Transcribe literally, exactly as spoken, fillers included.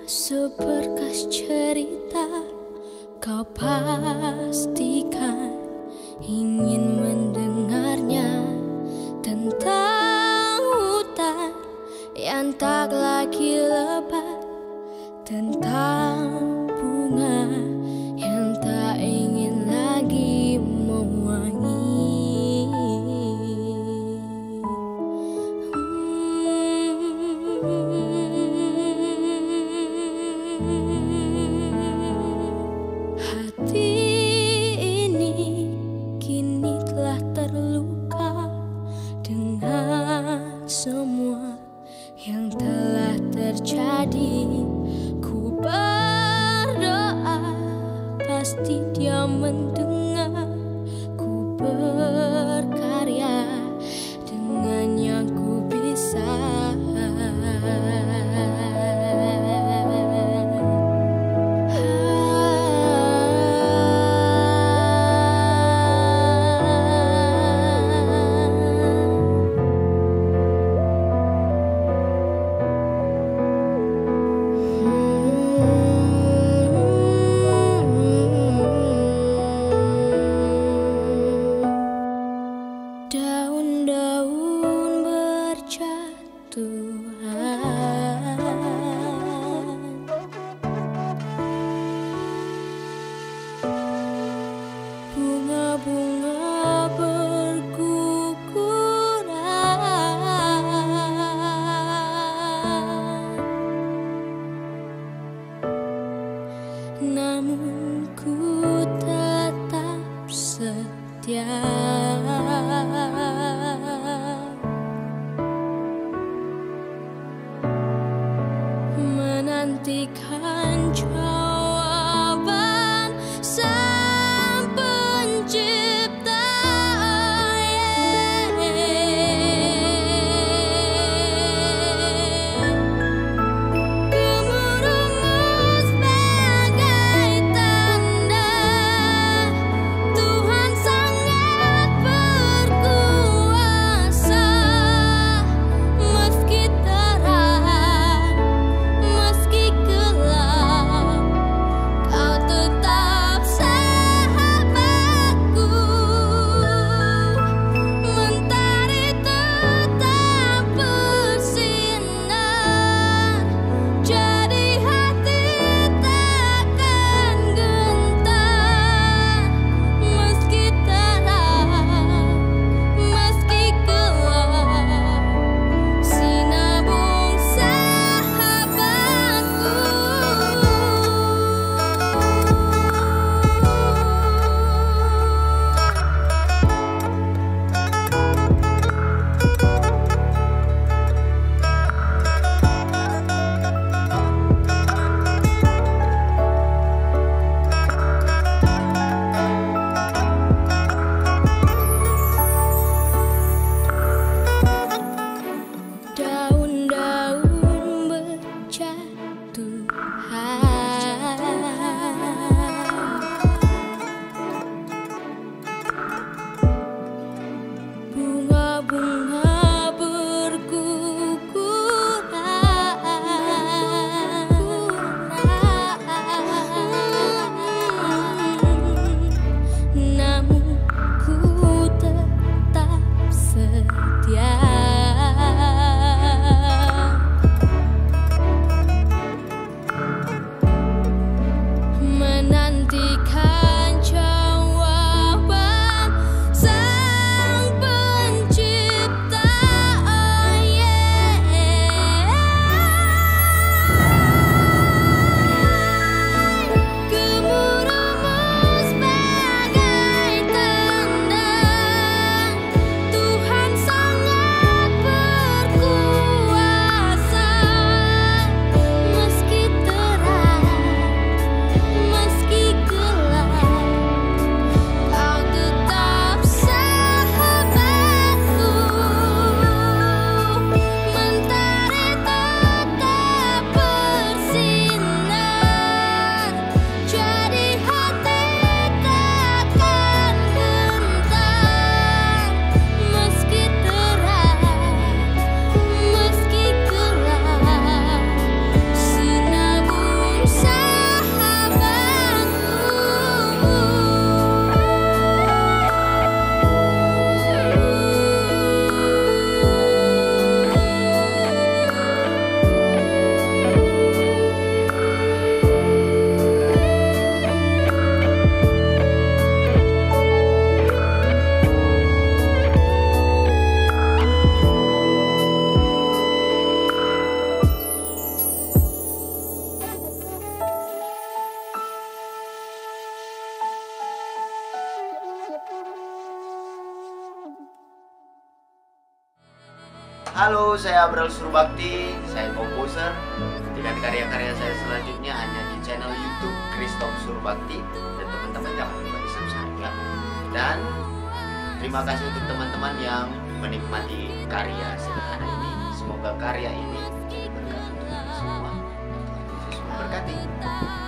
Seberkas cerita kau pastikan ingin mendengarnya tentang hutan yang tak lagi lebat, tentang bunga yang tak ingin lagi mewangi. Hati ini kini telah terluka dengan semua yang telah terjadi. Ku berdoa pasti Dia mendengar. Ku berkarya dengan yang ku bisa. Daun-daun berjatuhan, bunga-bunga berguguran, namun ku tetap setia menantikan jawaban Sang Pencipta. Gemuruhmu sebagai tanda Tuhan sangat berkuasa. Meski terang, meski gelap, Kau tetap sahabatku. Mentari tetap bersinar, jadi hati takkan gentar. Meski terang, meski gelap, sinabung sahabatku. Daun-daun berjatuhan, bunga-bunga berguguran, namun ku tetap setia menantikan jawaban Sang Pencipta. Oh yeah. Gemuruhmu sebagai tanda Tuhan sangat berkuasa. Meski terang, meski gelap, Halo, saya Abral Surbakti, saya komposer. Nantikan karya-karya saya selanjutnya hanya di channel YouTube Christoph Surbakti. Dan teman-teman jangan lupa di subscribe ya. Dan terima kasih untuk teman-teman yang menikmati karya sederhana ini. Semoga karya ini berkat untuk kita semua. Tuhan Yesus memberkati.